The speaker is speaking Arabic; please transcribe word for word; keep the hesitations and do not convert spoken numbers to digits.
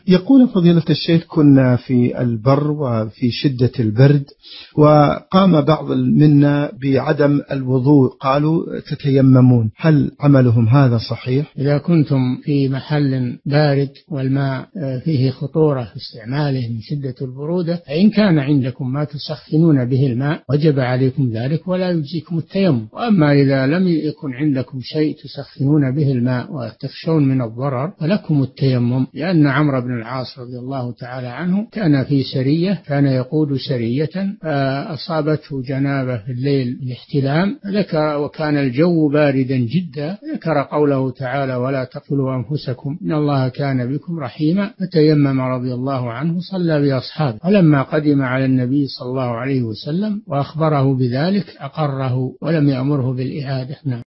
يقول فضيلة الشيخ: كنا في البر وفي شدة البرد، وقام بعض منا بعدم الوضوء، قالوا تتيممون، هل عملهم هذا صحيح؟ إذا كنتم في محل بارد والماء فيه خطورة في استعماله من شدة البرودة، فإن كان عندكم ما تسخنون به الماء وجب عليكم ذلك ولا يجزيكم التيمم. وأما إذا لم يكن عندكم شيء تسخنون به الماء وتخشون من الضرر فلكم التيمم، لأن عمرو بن العاص رضي الله تعالى عنه كان في سرية، كان يقود سرية فأصابته جنابة في الليل بالاحتلام، ذكر وكان الجو باردا جدا، ذكر قوله تعالى: ولا تقتلوا أنفسكم إن الله كان بكم رحيما، فتيمم رضي الله عنه صلى بأصحابه. ولما قدم على النبي صلى الله عليه وسلم وأخبره بذلك أقره ولم يأمره بالإعادة. نعم.